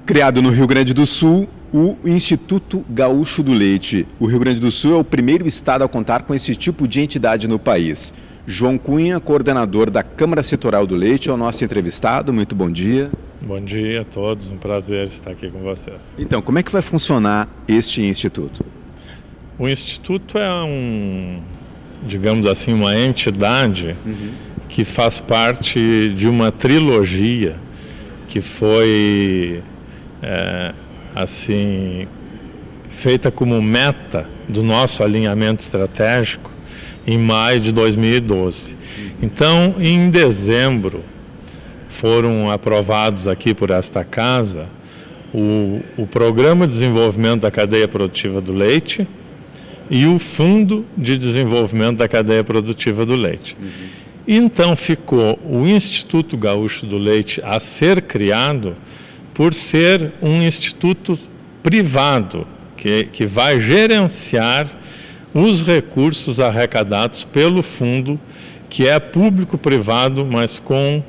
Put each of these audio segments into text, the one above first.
Criado no Rio Grande do Sul, o Instituto Gaúcho do Leite. O Rio Grande do Sul é o primeiro estado a contar com esse tipo de entidade no país. João Cunha, coordenador da Câmara Setorial do Leite, é o nosso entrevistado. Muito bom dia. Bom dia a todos, um prazer estar aqui com vocês. Então, como é que vai funcionar este instituto? O instituto é digamos assim, uma entidade que faz parte de uma trilogia que foi assim feita como meta do nosso alinhamento estratégico em maio de 2012. Então, em dezembro, foram aprovados aqui por esta casa o Programa de Desenvolvimento da Cadeia Produtiva do Leite e o Fundo de Desenvolvimento da Cadeia Produtiva do Leite. Então ficou o Instituto Gaúcho do Leite a ser criado por ser um instituto privado que vai gerenciar os recursos arrecadados pelo fundo, que é público-privado, mas com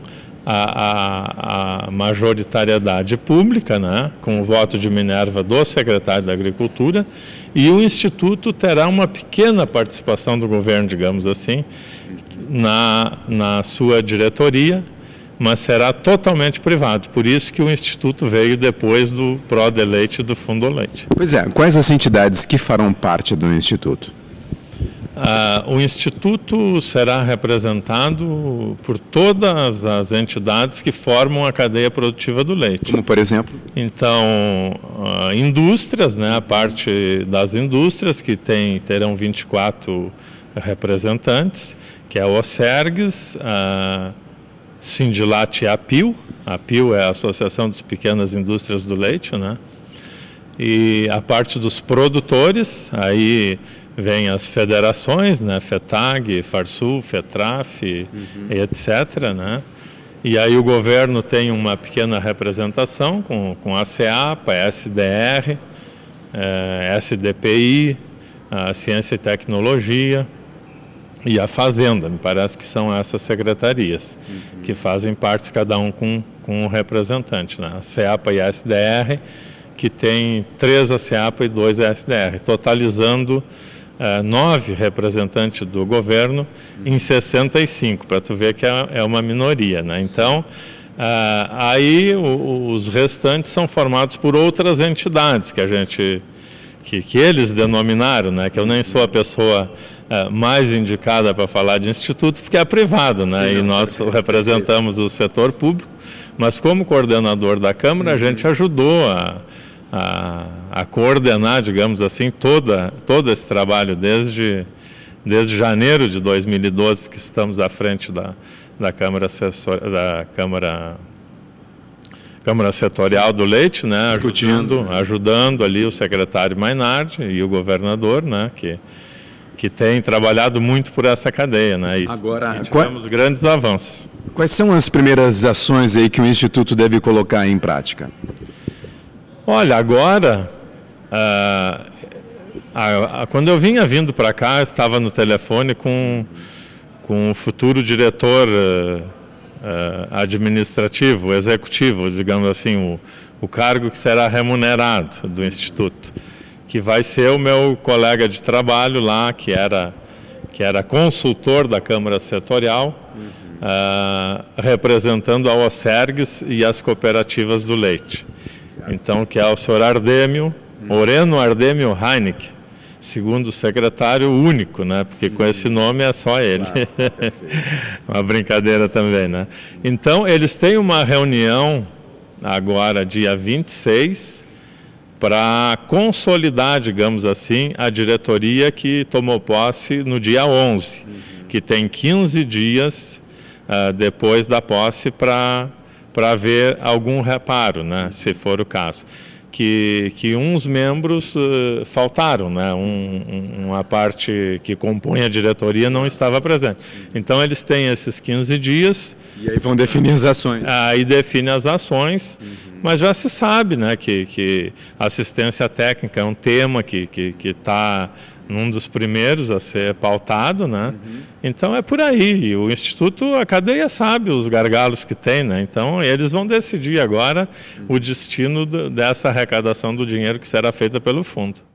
a majoritariedade pública, né, com o voto de Minerva do secretário da Agricultura, e o Instituto terá uma pequena participação do governo, digamos assim, na sua diretoria, mas será totalmente privado. Por isso que o Instituto veio depois do Prodeleite e do Fundo Leite. Pois é, quais as entidades que farão parte do Instituto? O Instituto será representado por todas as entidades que formam a cadeia produtiva do leite. Como, por exemplo? Então, indústrias, né, a parte das indústrias, que terão 24 representantes, que é a OCERGS, a Sindilat e a APIL. A APIL é a Associação das Pequenas Indústrias do Leite, né? E a parte dos produtores, aí vem as federações, né, FETAG, FARSUL, FETRAF, etc., né? E aí o governo tem uma pequena representação com a CEAPA, a SDR, SDPI, a Ciência e Tecnologia e a Fazenda. Me parece que são essas secretarias que fazem parte, cada um com um representante, né? A CEAPA e a SDR, que tem 3 a CEAPA e 2 a SDR, totalizando 9 representantes do governo em 65, para tu ver que é uma minoria, né? Então, aí os restantes são formados por outras entidades que eles denominaram, né? Que eu nem sou a pessoa mais indicada para falar de instituto, porque é privado, né? Sim, e nós representamos o setor público, mas como coordenador da Câmara, a gente ajudou a coordenar, digamos assim, todo esse trabalho desde janeiro de 2012, que estamos à frente da Câmara Setorial do Leite, né, ajudando ali o secretário Mainardi e o governador, né, que tem trabalhado muito por essa cadeia, né, e tivemos grandes avanços. Quais são as primeiras ações aí que o Instituto deve colocar em prática? Olha, agora, quando eu vinha vindo para cá, estava no telefone com o futuro diretor administrativo, executivo, digamos assim, o cargo que será remunerado do Instituto, que vai ser o meu colega de trabalho lá, que era consultor da Câmara Setorial, representando a OCERGS e as cooperativas do leite. Então, que é o senhor Oreno Ardêmio Heineck, segundo o secretário único, né? Porque com esse nome é só ele. Uma brincadeira também, né? Então, eles têm uma reunião agora, dia 26, para consolidar, digamos assim, a diretoria que tomou posse no dia 11, que tem 15 dias depois da posse para haver algum reparo, né, se for o caso. Que uns membros faltaram, né, uma parte que compõe a diretoria não estava presente. Então eles têm esses 15 dias. E aí vão definir as ações. Aí define as ações, mas já se sabe, né, que assistência técnica é um tema que está um dos primeiros a ser pautado, né? Então é por aí. O Instituto, a cadeia sabe os gargalos que tem, né? Então eles vão decidir agora o destino dessa arrecadação do dinheiro que será feita pelo fundo.